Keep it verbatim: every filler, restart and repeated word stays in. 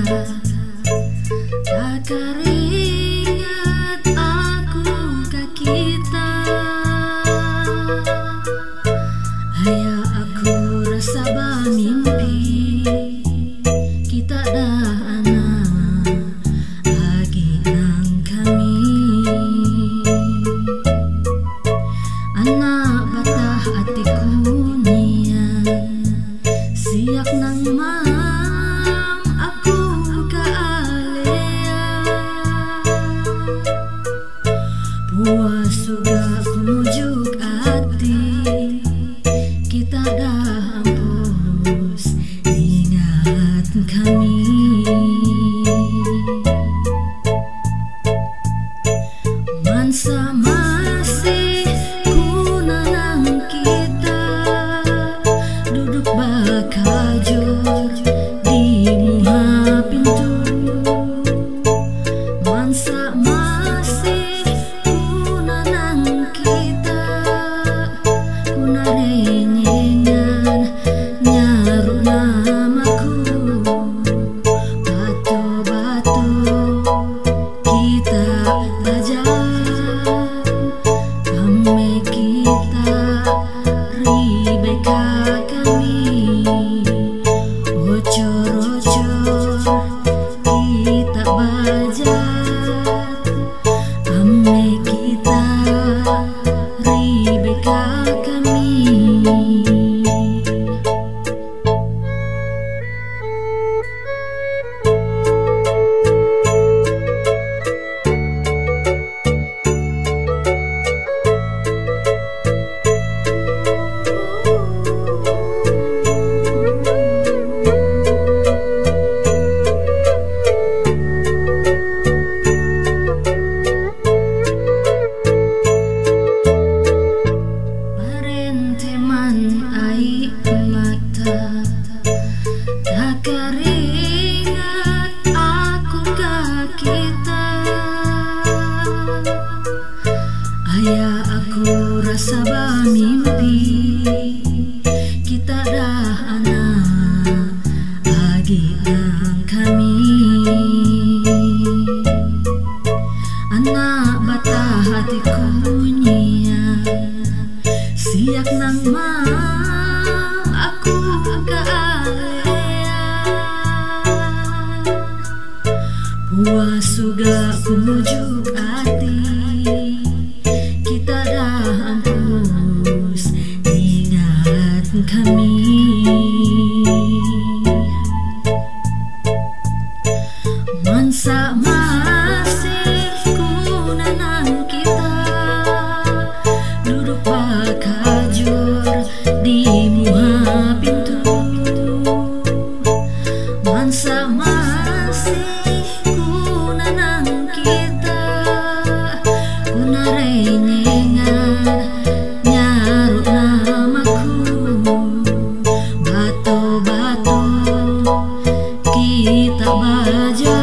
tak keringat aku ke kita. Aya aku rasa mimpi kita dah anak lagi nang kami. Anak batah hatiku nian siak nang mam aku kealea. Puas sudah kumujuk hati kita dah hapus ingat kami. Mansa masih kunanang kita duduk bakajor di muha pintu. Mansa masih kunanang kita kunarenyengan nyaru namaku. Batu-batu kita belajar kami kita Rebecca kami. Ocor-ocor kita belajar kami kita Rebecca kami. Ai mata tak keringat aku ke kita. Aya aku rasa mimpi kita dah anak lagi nang kami. Anak batah hatiku nian siak nang mam aku kealea. Puas suga kumujuk hati kita dah hapus ingat kami. Mansa masih kunanang kita duduk bakajor di muha pintu. Mansa masih kunanang kita kunarenyengan nyaru namaku. Bato-bato kita belajar